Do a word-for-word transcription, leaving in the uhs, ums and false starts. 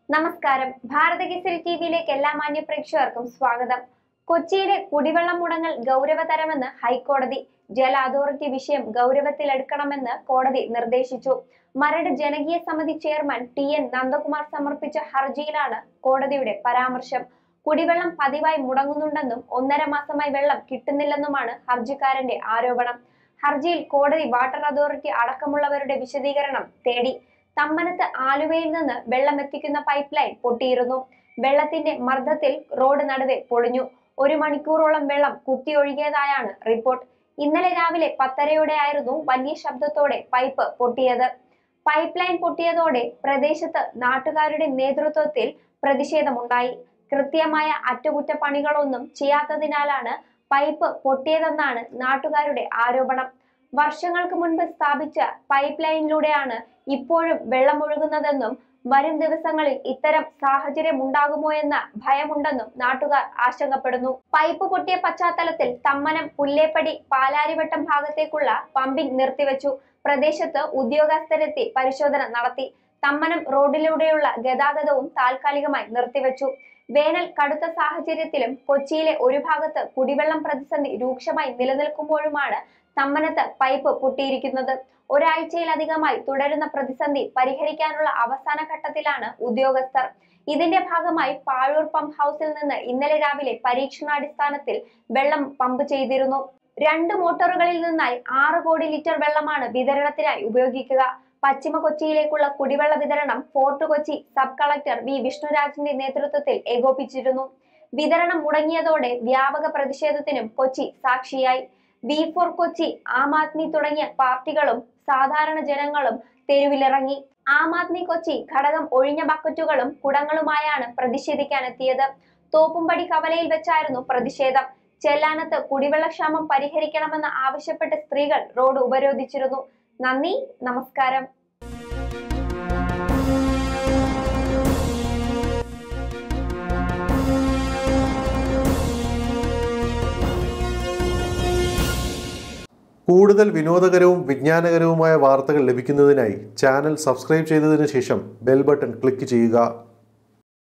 നമസ്കാരം. ഭാരതകേസരി ടിവിയിലേക്ക് എല്ലാ മാന്യ പ്രേക്ഷകർക്കും സ്വാഗതം. കൊച്ചിയിലെ കുടിവെള്ള മുടങ്ങൽ ഗൗരവതരമെന്ന് ഹൈക്കോടതി. ജല അതോറിറ്റി വിഷയം ഗൗരവത്തിലെടുക്കണമെന്ന് കോടതി നിർദ്ദേശിച്ചു. മരട് ജനകീയ സമിതി ചെയർമാൻ ടി എൻ നന്ദകുമാർ സമർപ്പിച്ച ഹർജിയിലാണ് കോടതിയുടെ പരാമർശം. കുടിവെള്ളം പതിവായി മുടങ്ങുന്നുണ്ടെന്നും ഒന്നര മാസമായി വെള്ളം കിട്ടുന്നില്ലെന്നുമാണ് ഹർജിക്കാരന്റെ ആരോപണം. ഹർജിയിൽ കോടതി വാട്ടർ അതോറിറ്റി അടക്കമുള്ളവരുടെ വിശദീകരണം തേടി. തമ്മനത്ത് ആലുവയിൽ നിന്ന് വെള്ളം എത്തിക്കുന്ന പൈപ്പ് ലൈൻ പൊട്ടിയിരുന്നു. വെള്ളത്തിന്റെ മർദ്ദത്തിൽ റോഡ് നടുവെ പൊളിഞ്ഞു. ഒരു മണിക്കൂറോളം വെള്ളം കുത്തിയൊഴുകിയതായാണ് റിപ്പോർട്ട്. ഇന്നലെ രാവിലെ പത്തരയോടെയായിരുന്നു വലിയ ശബ്ദത്തോടെ പൈപ്പ് പൊട്ടിയത്. പൈപ്പ് ലൈൻ പൊട്ടിയതോടെ പ്രദേശത്ത് നാട്ടുകാരുടെ നേതൃത്വത്തിൽ പ്രതിഷേധമുണ്ടായി. കൃത്യമായ അറ്റകുറ്റപ്പണികളൊന്നും ചെയ്യാത്തതിനാലാണ് പൈപ്പ് പൊട്ടിയതെന്നാണ് നാട്ടുകാരുടെ ആരോപണം. വർഷങ്ങൾക്ക് മുൻപ് സ്ഥാപിച്ച പൈപ്പ് ലൈനിലൂടെയാണ് ഇപ്പോഴും വെള്ളമൊഴുകുന്നതെന്നും വരും ദിവസങ്ങളിൽ ഇത്തരം സാഹചര്യം ഉണ്ടാകുമോ എന്ന ഭയമുണ്ടെന്നും നാട്ടുകാർ ആശങ്കപ്പെടുന്നു. പൈപ്പ് പൊട്ടിയ പശ്ചാത്തലത്തിൽ തമ്മനം പുല്ലേപ്പടി പാലാരിവട്ടം ഭാഗത്തേക്കുള്ള പമ്പിംഗ് നിർത്തിവെച്ചു. പ്രദേശത്ത് ഉദ്യോഗസ്ഥരെത്തി പരിശോധന നടത്തി. തമ്മനം റോഡിലൂടെയുള്ള ഗതാഗതവും താൽക്കാലികമായി നിർത്തിവെച്ചു. വേനൽ കടുത്ത സാഹചര്യത്തിലും കൊച്ചിയിലെ ഒരു ഭാഗത്ത് കുടിവെള്ളം പ്രതിസന്ധി രൂക്ഷമായി നിലനിൽക്കുമ്പോഴുമാണ് തമ്മനത്ത് പൈപ്പ് പൊട്ടിയിരിക്കുന്നത്. ഒരാഴ്ചയിലധികമായി തുടരുന്ന പ്രതിസന്ധി പരിഹരിക്കാനുള്ള അവസാന ഘട്ടത്തിലാണ് ഉദ്യോഗസ്ഥർ. ഇതിന്റെ ഭാഗമായി പാഴൂർ പമ്പ് ഹൗസിൽ നിന്ന് ഇന്നലെ രാവിലെ പരീക്ഷണാടിസ്ഥാനത്തിൽ വെള്ളം പമ്പ് ചെയ്തിരുന്നു. രണ്ട് മോട്ടോറുകളിൽ നിന്നായി ആറ് കോടി ലിറ്റർ വെള്ളമാണ് വിതരണത്തിനായി ഉപയോഗിക്കുക. പശ്ചിമ കൊച്ചിയിലേക്കുള്ള കുടിവെള്ള വിതരണം fort Kochi sub collector V വിഷ്ണുരാജിന്റെ നേതൃത്വത്തിൽ ഏകോപിച്ചിരുന്നു. വിതരണം മുടങ്ങിയതോടെ വ്യാപക പ്രതിഷേധത്തിനും കൊച്ചി സാക്ഷിയായി. വി ഫോർ കൊച്ചി, ആം ആദ്മി തുടങ്ങിയ പാർട്ടികളും സാധാരണ ജനങ്ങളും തെരുവിലിറങ്ങി. ആം ആദ്മി കൊച്ചി ഘടകം ഒഴിഞ്ഞ ബക്കറ്റുകളും കുടങ്ങളുമായാണ് പ്രതിഷേധിക്കാനെത്തിയത്. തോപ്പുംപടി കവലയിൽ വെച്ചായിരുന്നു പ്രതിഷേധം. ചെല്ലാനത്ത് കുടിവെള്ളക്ഷാമം പരിഹരിക്കണമെന്ന് ആവശ്യപ്പെട്ട് സ്ത്രീകൾ റോഡ് ഉപരോധിച്ചിരുന്നു. നന്ദി, നമസ്കാരം. കൂടുതൽ വിനോദകരവും വിജ്ഞാനകരവുമായ വാർത്തകൾ ലഭിക്കുന്നതിനായി ചാനൽ സബ്സ്ക്രൈബ് ചെയ്തതിനു ശേഷം ബെൽ ബട്ടൺ ക്ലിക്ക് ചെയ്യുക.